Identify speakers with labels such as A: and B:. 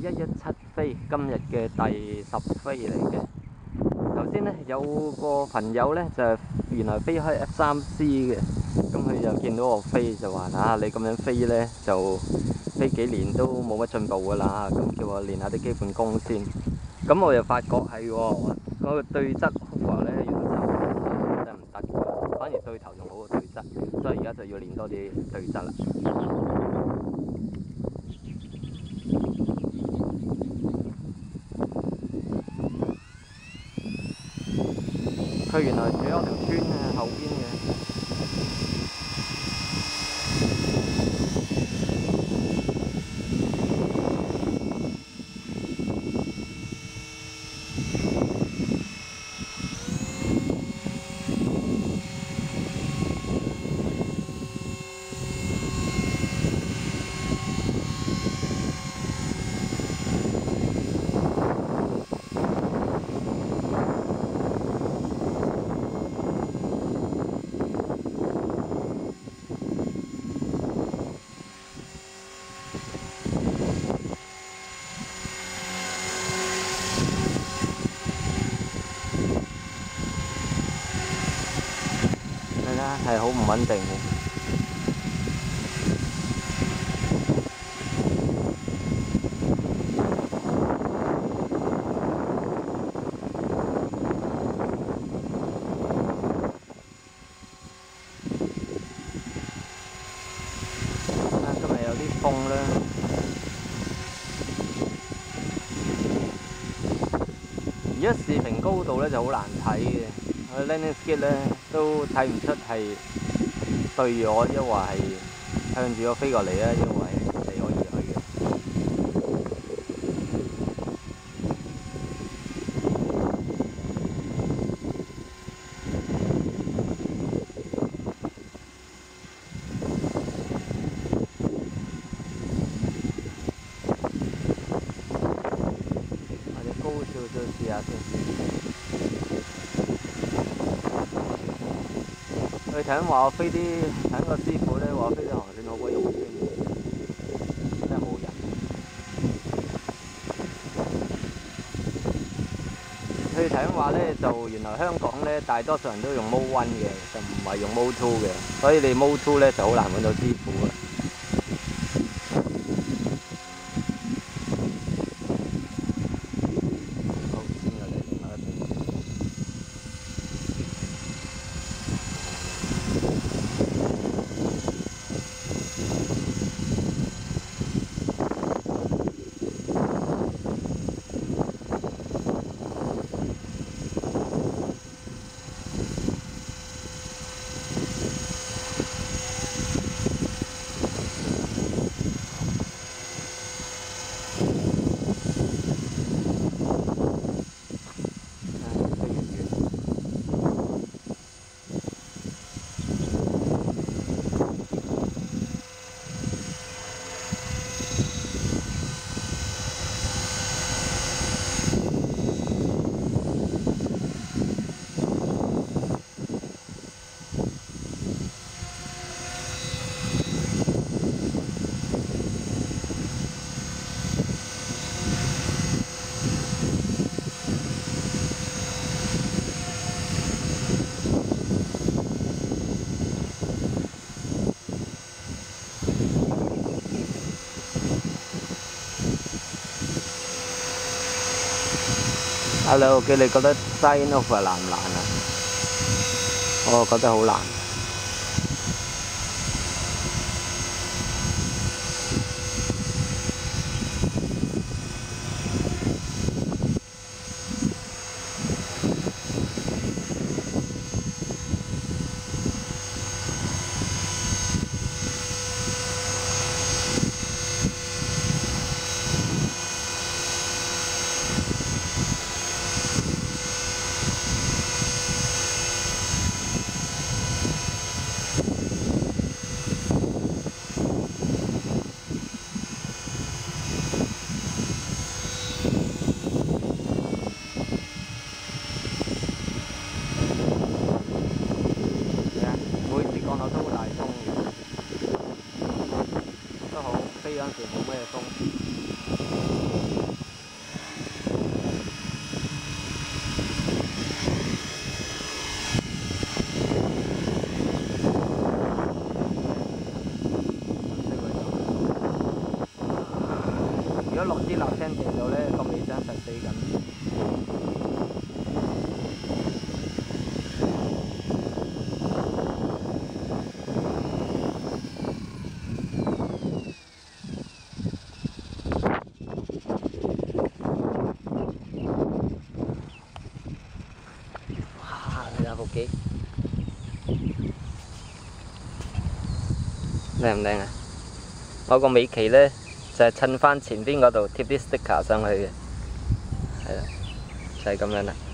A: 117飛，今日嘅第10飛嚟嘅。頭先咧有個朋友咧就原來飛開 F3C 嘅，咁佢就見到我飛就話你咁樣飛咧就飛幾年都冇乜進步㗎啦，咁叫我練下啲基本功先。咁我又發覺係喎，嗰個對側 hover 咧原來就真係唔得嘅，反而對頭仲好過對側，所以而家就要練多啲對側啦。佢原來住喺我條村嘅後邊嘅。係好唔穩定嘅。今日有啲風啦。而家視頻高度咧就好難睇嘅。我 landing skid 咧都睇唔出係對住我，抑或係向住我飛過嚟咧，因為離我而去嘅。或者高少少試下先。佢頭先話我飛啲，頭先個師傅咧話飛啲航線好鬼肉酸，真係冇人。佢頭先話咧就原來香港咧大多數人都用 Mode 1嘅，就唔係用 Mode 2嘅，所以你 Mode 2咧就好難揾到師傅嘅。Hello，你覺得 sign off 難唔難啊？我覺得好難。飛嗰陣時冇咩風。 果落啲瀝青地度咧，個尾箱實死緊。哇！你睇部機靚唔靚啊？我個尾鰭咧就係襯翻前邊嗰度貼啲 sticker 上去嘅，係啦，就係咁樣啦。